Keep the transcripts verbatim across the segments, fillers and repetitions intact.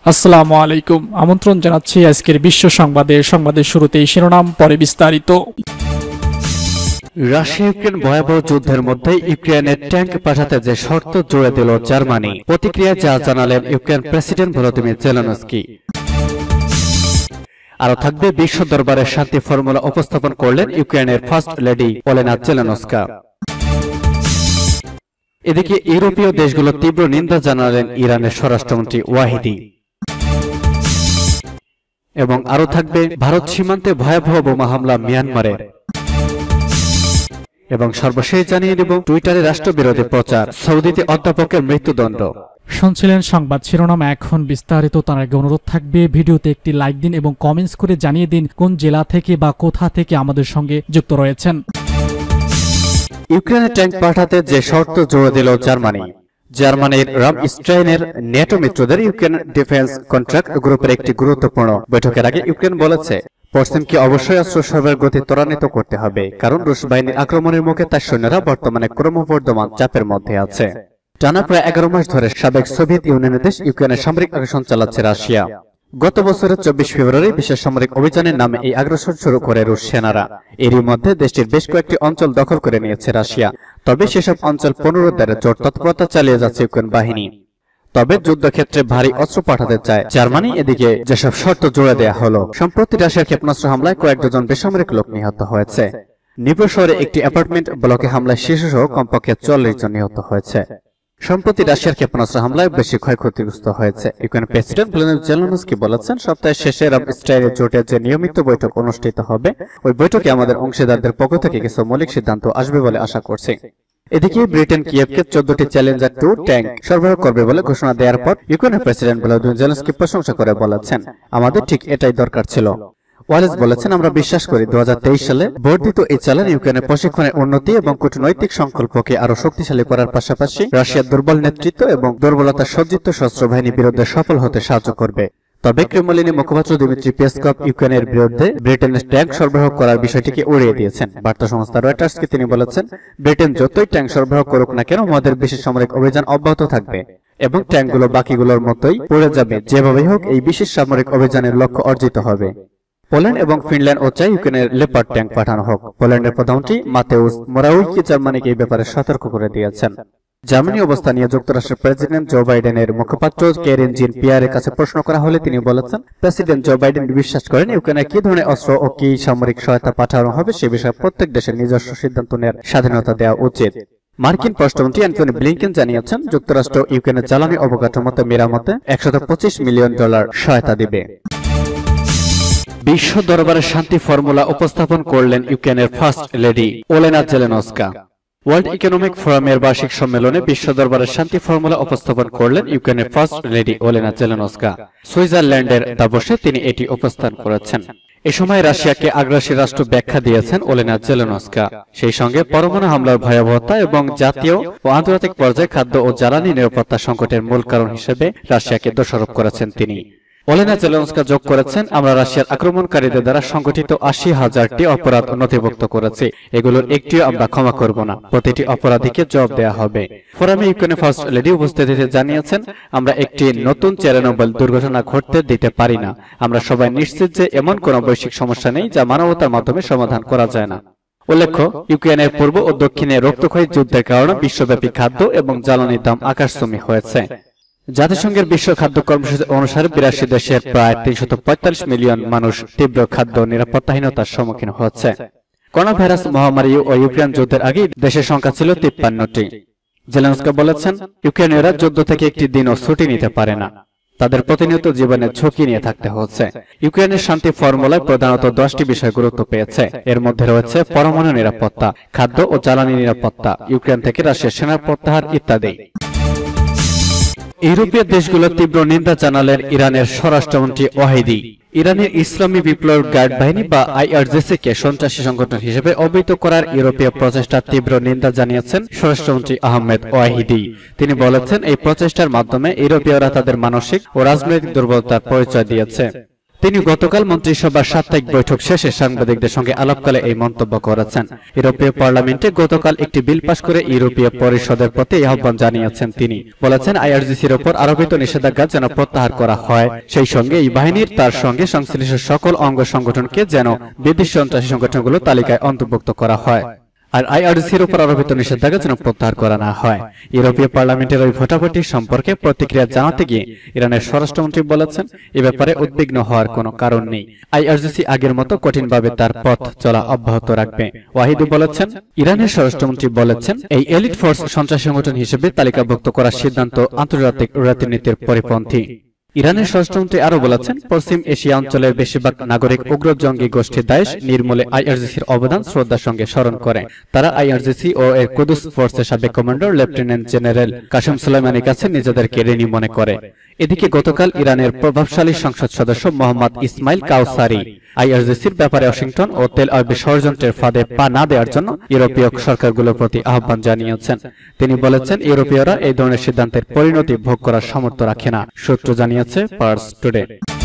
আসসালামু আলাইকুম। আমন্ত্রণ জানাচ্ছি আজকের বিশ্ব সংবাদের সংবাদের শুরুতেই শিরোনাম, পরে বিস্তারিত। রাশিয়া ইউক্রেন ভয়াবহ যুদ্ধের মধ্যে ইউক্রেনের ট্যাঙ্ক পাঠাতে যে শর্ত জুড়ে দিল জার্মানি, প্রতিক্রিয়া যা জানালেন ইউক্রেন প্রেসিডেন্ট ভলোদিমির জেলেনস্কি। আরো থাকবে বিশ্ব দরবারের শান্তি ফর্মুলা উপস্থাপন করলেন ইউক্রেনের ফার্স্ট লেডি ওলেনা জেলেনস্কা। এদিকে ইউরোপীয় দেশগুলো তীব্র নিন্দা জানালেন ইরানের স্বরাষ্ট্রমন্ত্রী ওয়াহিদি। এবং আরো থাকবে ভারত সীমান্তে ভয়াবহ বোমা হামলা মিয়ানমারের। এবং সর্বশেষ জানিয়ে দেব টুইটারে রাষ্ট্রবিরোধী প্রচার, সৌদিতে অধ্যাপকের মৃত্যুদণ্ড। শুনছিলেন সংবাদ শিরোনাম, এখন বিস্তারিত। তার আগে অনুরোধ থাকবে ভিডিওতে একটি লাইক দিন এবং কমেন্টস করে জানিয়ে দিন কোন জেলা থেকে বা কোথা থেকে আমাদের সঙ্গে যুক্ত রয়েছেন। ইউক্রেনের ট্যাঙ্ক পাঠাতে যে শর্ত জোড়া দিল জার্মানি। জার্মানির রামস্টাইনের ন্যাটো মিত্রদের ইউক্রেন ডিফেন্স কন্ট্রাক্ট গ্রুপের একটি গুরুত্বপূর্ণ বৈঠকের আগে ইউক্রেন বলেছে পশ্চিমকে অবশ্যই অস্ত্র সরবরাহের গতি ত্বরান্বিত করতে হবে, কারণ রুশ বাহিনীর আক্রমণের মুখে তার সৈন্যরা বর্তমানে ক্রমবর্ধমান চাপের মধ্যে আছে। টানা প্রায় এগারো মাস ধরে সাবেক সোভিয়েত ইউনিয়নের দেশ ইউক্রেনের সামরিক আগ্রাসন চালাচ্ছে রাশিয়া। গত বছরের চব্বিশ ফেব্রুয়ারি বিশেষ সামরিক অভিযানের নামে এই আগ্রাসন শুরু করে রুশ সেনারা। এরই মধ্যে দেশটির বেশ কয়েকটি অঞ্চল দখল করে নিয়েছে রাশিয়া। তবে সেসব অঞ্চল পুনরুদ্ধারে জোর তৎপরতা চালিয়ে যাচ্ছে ইউক্রেন বাহিনী। তবে যুদ্ধক্ষেত্রে ভারী অস্ত্র পাঠাতে চায় জার্মানি। এদিকে যেসব শর্ত জোড়া দেয়া হলো, সম্প্রতি রাশিয়ার ক্ষেপণাস্ত্র হামলায় কয়েক ডজন বেসামরিক লোক নিহত হয়েছে। নিপ্রো শহরে একটি অ্যাপার্টমেন্ট ব্লকে হামলায় শিশুসহ কমপক্ষে চল্লিশ জন নিহত হয়েছে। সম্প্রতি রাশিয়ার ক্ষেপণাস্ত্র হামলায় বেশি ক্ষয়ক্ষতিগ্রস্ত হয়েছে। ইউক্রেন প্রেসিডেন্ট ভলোদিমির জেলেনস্কি বলেছেন সপ্তাহের শেষে রামস্টাইনের জোটের যে নিয়মিত বৈঠক অনুষ্ঠিত হবে, ওই বৈঠকে আমাদের অংশীদারদের পক্ষ থেকে কিছু মৌলিক সিদ্ধান্ত আসবে বলে আশা করছি। এদিকে ব্রিটেন কিয়েভকে চোদ্দটি চ্যালেঞ্জার টু ট্যাঙ্ক সরবরাহ করবে বলে ঘোষণা দেওয়ার পর ইউক্রেনের প্রেসিডেন্ট ভলোদিমির জেলেনস্কি প্রশংসা করে বলেছেন, আমাদের ঠিক এটাই দরকার ছিল। ওয়ালেস বলেছেন, আমরা বিশ্বাস করি দু হাজার তেইশ সালে বর্ধিত এই চ্যালেঞ্জ ইউক্রেনের প্রশিক্ষণের উন্নতি এবং কূটনৈতিক সংকল্পকে আরো শক্তিশালী করার পাশাপাশি রাশিয়ার দুর্বল নেতৃত্ব এবং দুর্বলতা সজ্জিত সশস্ত্র বাহিনীর বিরুদ্ধে সফল হতে সাহায্য করবে। তবে ক্রেমলিনের মুখপাত্র দিমিত্রি পেসকভ ইউক্রেনের বিরুদ্ধে ব্রিটেনের ট্যাঙ্ক সরবরাহ করার বিষয়টিকে উড়িয়ে দিয়েছেন। বার্তা সংস্থা রয়টার্সকে তিনি বলেছেন, ব্রিটেন যতই ট্যাঙ্ক সরবরাহ করুক না কেন, আমাদের বিশেষ সামরিক অভিযান অব্যাহত থাকবে এবং ট্যাঙ্কগুলো বাকিগুলোর মতোই পড়ে যাবে। যেভাবেই হোক এই বিশেষ সামরিক অভিযানের লক্ষ্য অর্জিত হবে। পোল্যান্ড এবং ফিনল্যান্ড ও চাই ইউক্রেনের লেপার্ড ট্যাঙ্ক পাঠানো হোক। পোল্যান্ডের প্রধানমন্ত্রী মাতেউস মোরাউইকি জার্মানিকে এই ব্যাপারে সতর্ক করে দিয়েছেন। জার্মানি অবস্থা নিয়ে যুক্তরাষ্ট্রের প্রেসিডেন্ট জো বাইডেনের মুখপাত্র কেরিন জিন পিয়ারের কাছে প্রশ্ন করা হলে তিনি বলেছেন, প্রেসিডেন্ট জো বাইডেন বিশ্বাস করেন ইউক্রেনে কি ধরনের অস্ত্র ও কি সামরিক সহায়তা পাঠানো হবে সে বিষয়ে প্রত্যেক দেশের নিজস্ব সিদ্ধান্ত নেওয়ার স্বাধীনতা দেওয়া উচিত। মার্কিন পররাষ্ট্রমন্ত্রী অ্যান্টনি ব্লিংকেন জানিয়েছেন যুক্তরাষ্ট্র ইউক্রেনের জ্বালানি অবকাঠামোতে মেরামতে একশত পঁচিশ মিলিয়ন ডলার সহায়তা দিবে। বিশ্ব দরবারে শান্তি ফর্মুলা উপস্থাপন করলেন ইউক্রেনের first lady Olena Zelenska. World economic ফোরামের বার্ষিক সম্মেলনে বিশ্ব দরবারের শান্তি ফর্মুলা উপস্থাপন করলেন ইউক্রেনের ফার্স্ট লেডি ওলেনা জেলেনস্কা। সুইজারল্যান্ডের দাভোসে তিনি এটি উপস্থাপন করেছেন। এ সময় রাশিয়াকে আগ্রাসী রাষ্ট্র ব্যাখ্যা দিয়েছেন ওলেনা জেলেনস্কা। সেই সঙ্গে পরমাণু হামলার ভয়াবহতা এবং জাতীয় ও আন্তর্জাতিক পর্যায়ে খাদ্য ও জ্বালানি নিরাপত্তা সংকটের মূল কারণ হিসেবে রাশিয়াকে দোষারোপ করেছেন তিনি। ওলেনা জেলেনস্কা যোগ করেছেন, আমরা রাশিয়ার আক্রমণকারীদের দ্বারা সংগঠিত আশি হাজারটি অপরাধ নথিভুক্ত করেছি। এগুলোর একটিও আমরা ক্ষমা করব না। প্রতিটি অপরাধীকে জবাব দেওয়া হবে। ফোরামে ইউক্রেনের ফার্স্ট লেডি উপস্থিতিতে জানিয়েছেন, আমরা একটি নতুন চেরনোবিল দুর্ঘটনা ঘটতে দিতে পারি না। আমরা সবাই নিশ্চিত যে এমন কোনো বৈশ্বিক সমস্যা নেই যা মানবতার মাধ্যমে সমাধান করা যায় না। উল্লেখ্য, ইউক্রেনের পূর্ব ও দক্ষিণে রক্তক্ষয়ী যুদ্ধের কারণে বিশ্বব্যাপী খাদ্য এবং জ্বালানির দাম আকাশচুম্বী হয়েছে। জাতিসংঘের বিশ্ব খাদ্য কর্মসূচি অনুসারে বিরাশি দেশের প্রায় তিনশত পঁয়তাল্লিশ মিলিয়ন মানুষ তীব্র খাদ্য নিরাপত্তাহীনতার সম্মুখীন হচ্ছে। করোনা ভাইরাস মহামারী ও ইউক্রেন যুদ্ধের আগে দেশের সংখ্যা ছিল তিপ্পান্নটি। জেলেনস্কি বলেছেন, ইউক্রেনীয়রা যুদ্ধ থেকে একটি দিনও ছুটি নিতে পারে না। তাদের প্রতিনিয়ত জীবনের ঝুঁকি নিয়ে থাকতে হচ্ছে। ইউক্রেনের শান্তি ফর্মুলায় প্রধানত দশটি বিষয় গুরুত্ব পেয়েছে। এর মধ্যে রয়েছে পরমাণু নিরাপত্তা, খাদ্য ও জ্বালানি নিরাপত্তা, ইউক্রেন থেকে রাশিয়ার সেনার প্রত্যাহার ইত্যাদি। ইউরোপীয় দেশগুলো তীব্র নিন্দা জানালেন ইরানের স্বরাষ্ট্রমন্ত্রী ওয়াহিদি। ইরানের ইসলামী বিপ্লব গার্ড বাহিনী বা আইআরজিসি কে সন্ত্রাসী সংগঠন হিসেবে অভিহিত করার ইউরোপীয় প্রচেষ্টার তীব্র নিন্দা জানিয়েছেন স্বরাষ্ট্রমন্ত্রী আহমেদ ওয়াহিদি। তিনি বলেছেন, এই প্রচেষ্টার মাধ্যমে ইউরোপীয়রা তাদের মানসিক ও রাজনৈতিক দুর্বলতার পরিচয় দিয়েছে। তিনি গতকাল মন্ত্রিসভার সাপ্তাহিক বৈঠক শেষে সাংবাদিকদের সঙ্গে আলাপকালে এই মন্তব্য করেছেন। ইউরোপীয় পার্লামেন্টে গতকাল একটি বিল পাশ করে ইউরোপীয় পরিষদের প্রতি এই আহ্বান জানিয়েছেন তিনি। বলেছেন, আইআরজিসির ওপর আরোপিত নিষেধাজ্ঞা যেন প্রত্যাহার করা হয়, সেই সঙ্গে এই বাহিনীর তার সঙ্গে সংশ্লিষ্ট সকল অঙ্গ সংগঠনকে যেন বিদেশি সন্ত্রাসী সংগঠনগুলোর তালিকায় অন্তর্ভুক্ত করা হয়, আর আইআরজিসির উপর আরোপিত নিষেধাজ্ঞা যেন প্রত্যাহার করা না হয়। ইউরোপীয় পার্লামেন্টের ওই ভোটাভুটি সম্পর্কে প্রতিক্রিয়া জানাতে গিয়ে ইরানের স্বরাষ্ট্রমন্ত্রী বলেছেন, এ ব্যাপারে উদ্বিগ্ন হওয়ার কোনো কারণ নেই। আইআরজিসি আগের মতো কঠিনভাবে তার পথ চলা অব্যাহত রাখবে। ওয়াহিদি বলেছেন, ইরানের স্বরাষ্ট্রমন্ত্রী বলেছেন, এই এলিট ফোর্স সন্ত্রাসী সংগঠন হিসেবে তালিকাভুক্ত করার সিদ্ধান্ত আন্তর্জাতিক রীতিনীতির পরিপন্থী। ইরানের স্বরাষ্ট্রমন্ত্রী আরো বলেছেন, পশ্চিম এশিয়া অঞ্চলের বেশিরভাগ নাগরিক উগ্র জঙ্গি গোষ্ঠী দায়েশ নির্মূলে আইআরজিসির অবদান শ্রদ্ধার সঙ্গে স্মরণ করে। তারা আইআরজিসি ও এর কুদস ফোর্সের সাবেক কমান্ডার লেফটেন্যান্ট জেনারেল কাসেম সুলাইমানির কাছে নিজেদেরকে ঋণী মনে করে। এদিকে গতকাল ইরানের প্রভাবশালী সংসদ সদস্য মোহাম্মদ ইসমাইল কাউসারি আইআরজিসির ব্যাপারে ওয়াশিংটন ও তেল আবিব ষড়যন্ত্রের ফাঁদে পা না দেওয়ার জন্য ইউরোপীয় সরকারগুলোর প্রতি আহ্বান জানিয়েছেন। তিনি বলেছেন, ইউরোপীয়রা এই ধরনের সিদ্ধান্তের পরিণতি ভোগ করার সামর্থ্য রাখে না। সূত্র জানিয়েছে পার্স টুডে।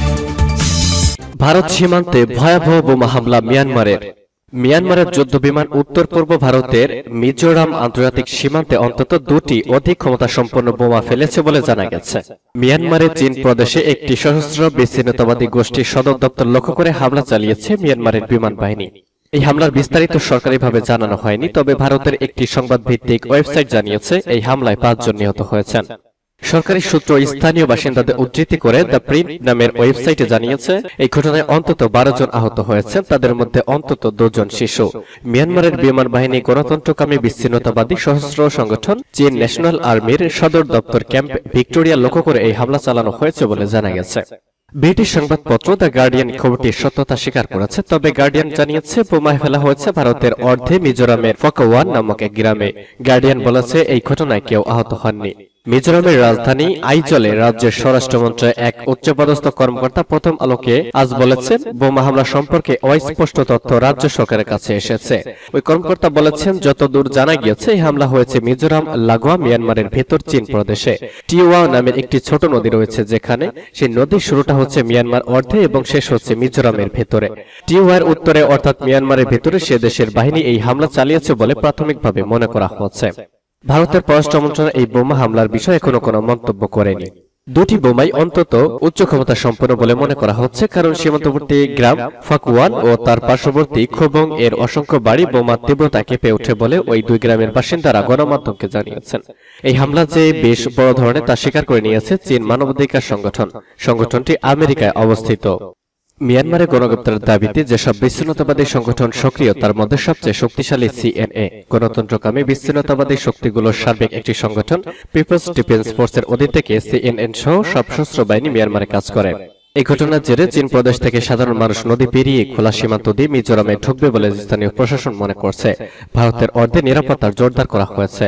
ভারত সীমান্তে ভয়াবহ বোমা হামলা মিয়ানমারের। মিয়ানমারের যুদ্ধ বিমান উত্তর পূর্ব ভারতের মিজোরাম আন্তর্জাতিক সীমান্তে অন্তত দুটি অধিক ক্ষমতা সম্পন্ন বোমা ফেলেছে বলে জানা গেছে। মিয়ানমারের চীন প্রদেশে একটি সশস্ত্র বিচ্ছিন্নতাবাদী গোষ্ঠীর সদর দপ্তর লক্ষ্য করে হামলা চালিয়েছে মিয়ানমারের বিমান বাহিনী। এই হামলার বিস্তারিত সরকারিভাবে জানানো হয়নি, তবে ভারতের একটি সংবাদ ভিত্তিক ওয়েবসাইট জানিয়েছে এই হামলায় পাঁচজন নিহত হয়েছেন। সরকারি সূত্র স্থানীয় বাসিন্দাদের উদ্ধৃতি করে দ্য প্রিন্ট নামের ওয়েবসাইটে জানিয়েছে, এই ঘটনায় অন্তত বারো জন আহত হয়েছেন, তাদের মধ্যে অন্তত দুজন শিশু। মিয়ানমারের বিমান বাহিনী গণতন্ত্রকামী বিচ্ছিন্নতাবাদী সশস্ত্র সংগঠন চীন ন্যাশনাল আর্মির সদর দপ্তর ক্যাম্প ভিক্টোরিয়া লক্ষ্য করে এই হামলা চালানো হয়েছে বলে জানা গেছে। ব্রিটিশ সংবাদপত্র দ্য গার্ডিয়ান খবরটির সত্যতা স্বীকার করেছে, তবে গার্ডিয়ান জানিয়েছে বোমায় ফেলা হয়েছে ভারতের অর্ধে মিজোরামের ফকওয়ান নামক এক গ্রামে। গার্ডিয়ান বলেছে, এই ঘটনায় কেউ আহত হননি। মিজোরামের রাজধানী আইজলে রাজ্যের স্বরাষ্ট্রমন্ত্রী এক উচ্চপদস্থ কর্মকর্তা প্রথম আলোকে আজ বলেছেন, বোমা হামলা সম্পর্কে অস্পষ্ট তথ্য রাজ্য সরকারের কাছে এসেছে। ওই কর্মকর্তা বলেছেন, যতদূর জানা গিয়েছে এই হামলা হয়েছে মিজোরাম লাগোয়া মিয়ানমারের ভেতর চীন প্রদেশে। টিওয়া নামের একটি ছোট নদী রয়েছে, যেখানে সেই নদীর শুরুটা হচ্ছে মিয়ানমার অর্ধে এবং শেষ হচ্ছে মিজোরামের ভেতরে। টিওয়ার উত্তরে অর্থাৎ মিয়ানমারের ভেতরে সে দেশের বাহিনী এই হামলা চালিয়েছে বলে প্রাথমিকভাবে মনে করা হচ্ছে। ভারতের পররাষ্ট্র মন্ত্রণালয় এই বোমা হামলার বিষয়ে এখনো কোনো মন্তব্য করেনি। দুটি বোমাই অন্তত উচ্চ ক্ষমতা সম্পন্ন বলে মনে করা হচ্ছে, কারণ সীমান্তবর্তী গ্রাম ফাকুয়ান ও তার পার্শ্ববর্তী খোবং এর অসংখ্য বাড়ি বোমার তীব্রতা কেঁপে ওঠে বলে ওই দুই গ্রামের বাসিন্দারা গণমাধ্যমকে জানিয়েছেন। এই হামলা যে বেশ বড় ধরনের তা স্বীকার করে নিয়েছে চীন মানবাধিকার সংগঠন। সংগঠনটি আমেরিকায় অবস্থিত। মিয়ানমারের গণগ্রেপ্তারের দাবিতে যেসব বিচ্ছিন্নতাবাদী সংগঠন সক্রিয় তার মধ্যে সবচেয়ে শক্তিশালী সিএনএ, গণতন্ত্রকামী বিচ্ছিন্নতাবাদী শক্তিগুলোর সার্বিক একটি সংগঠন। পিপলস ডিফেন্স ফোর্সের অধীন থেকে সিএনএন সহ সব সশস্ত্র বাহিনী মিয়ানমারে কাজ করে। এই ঘটনার জেরে চীন প্রদেশ থেকে সাধারণ মানুষ নদী পেরিয়ে খোলা সীমান্ত দিয়ে মিজোরামে ঢুকবে বলে স্থানীয় প্রশাসন মনে করছে। ভারতের অর্ধে নিরাপত্তার জোরদার করা হয়েছে।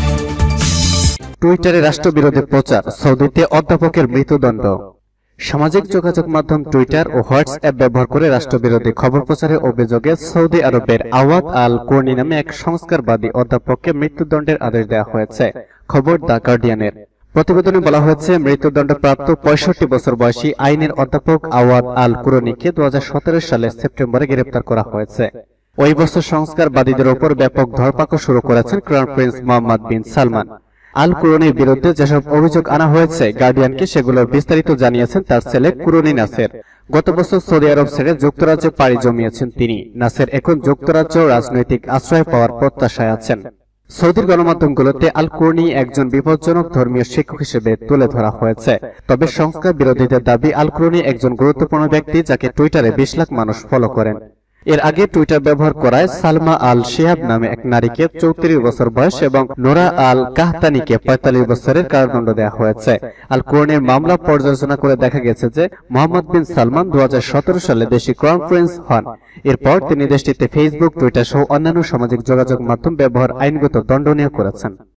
টুইটারে রাষ্ট্রবিরোধী প্রচার, সৌদিতে অধ্যাপকের মৃত্যুদণ্ড। সামাজিক যোগাযোগ মাধ্যম টুইটার ও হোয়াটসঅ্যাপ ব্যবহার করে রাষ্ট্রবিরোধী খবর প্রচারের অভিযোগে সৌদি আরবের আওয়াদ আল কোর্নি নামে এক সংস্কারবাদী অধ্যাপককে মৃত্যুদণ্ডের আদেশ দেওয়া হয়েছে। খবর দ্য গার্ডিয়ানের। প্রতিবেদনে বলা হয়েছে, মৃত্যুদণ্ডপ্রাপ্ত পঁয়ষট্টি বছর বয়সী আইনের অধ্যাপক আওয়াদ আল কোর্নিকে দু হাজার সতেরো সালের সেপ্টেম্বরে গ্রেপ্তার করা হয়েছে। ওই বছর সংস্কারবাদীদের ওপর ব্যাপক ধরপাকড় শুরু করেছেন crown prince Mohammed bin Salman. আল কুরনির বিরুদ্ধে যেসব অভিযোগ আনা হয়েছে গার্ডিয়ানকে সেগুলোর বিস্তারিত জানিয়েছেন তার ছেলে কুরনি নাসের। গত বছর সৌদি আরব ছেড়ে যুক্তরাজ্যে পাড়ি জমিয়েছেন তিনি। নাসের এখন যুক্তরাজ্য রাজনৈতিক আশ্রয় পাওয়ার প্রত্যাশায় আছেন। সৌদির গণমাধ্যমগুলোতে আল কুরনি একজন বিপজ্জনক ধর্মীয় শিক্ষক হিসেবে তুলে ধরা হয়েছে। তবে সংস্কার বিরোধীদের দাবি আল কুরনি একজন গুরুত্বপূর্ণ ব্যক্তি, যাকে টুইটারে বিশ লাখ মানুষ ফলো করেন। এর আগে টুইটার ব্যবহার করায় সালমা আল শিহাব নামে এক নারীকে চৌত্রিশ বছর বয়স এবং নোরা আল কাহতানিকে পঁয়তাল্লিশ বছরের কারাদণ্ড দেওয়া হয়েছে। আল কোর্নির মামলা পর্যালোচনা করে দেখা গেছে যে মোহাম্মদ বিন সালমান দু হাজার সতেরো সালে দেশি ক্রাউন প্রিন্স হন। এরপর তিনি দেশটিতে ফেসবুক, টুইটার সহ অন্যান্য সামাজিক যোগাযোগ মাধ্যম ব্যবহার আইনগত দণ্ডনীয় করেছেন।